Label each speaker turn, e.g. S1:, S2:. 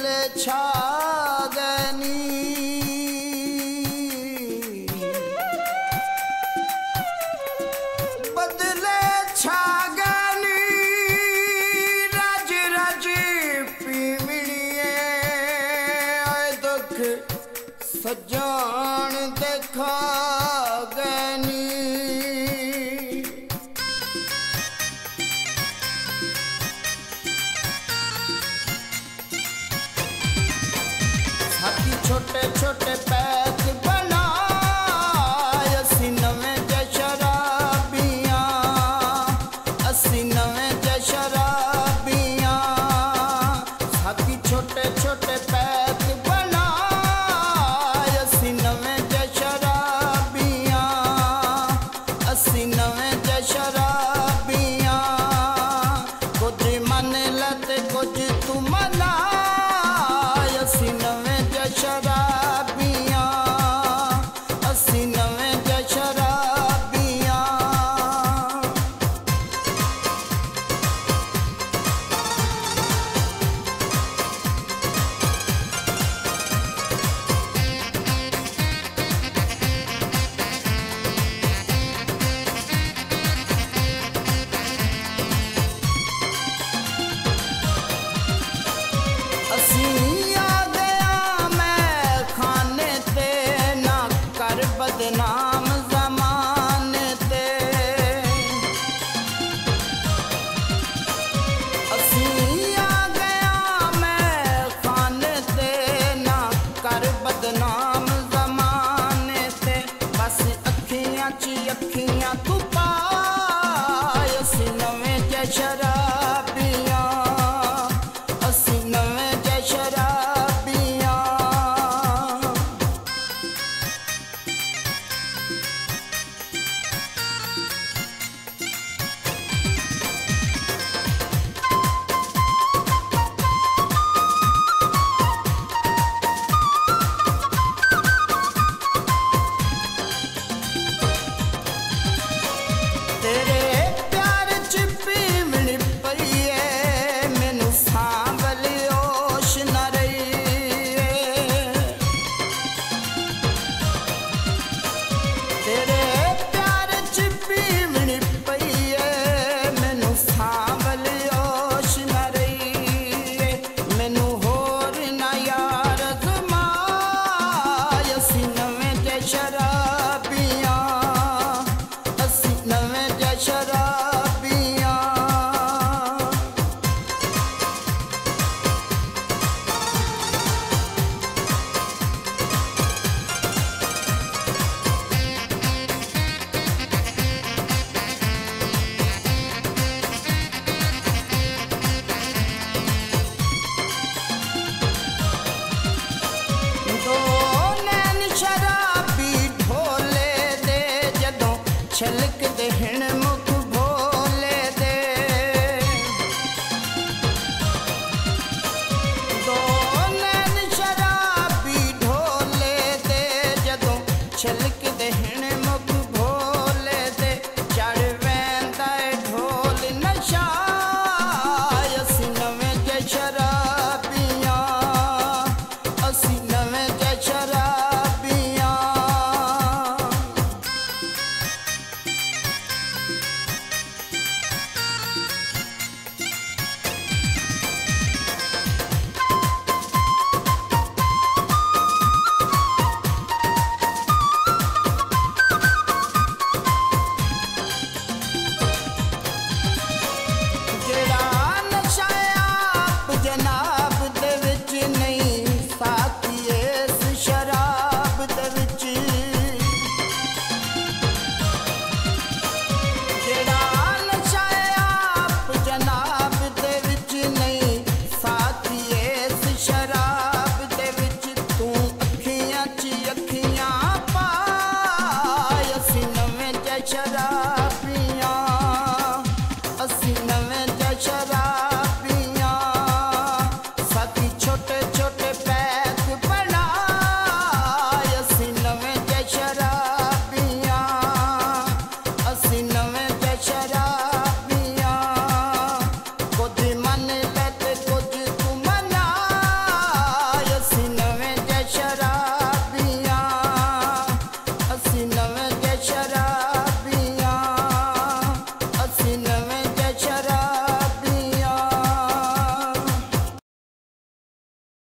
S1: बदले छा गनी बदले छा गनी रज रज पीवड़िए दुख सजान देखा गनी छोटे छोटे पैक बनाए असी नवें जै शराबियां असी नवें जै शराबियां साथी छोटे छोटे पैक बनाए असी नवें जै शराबियां असी नवें जै शराबियां कुछ मन लते कुछ तू मना असी नवें शराबियां असी नवें जै शराबियां असी बदनाम ज़माने ते असी आ गया मैं खाने ते ना कर बदनाम ज़माने ते बस अखियां च अखियां तू पाए असी नवें जै शराबियां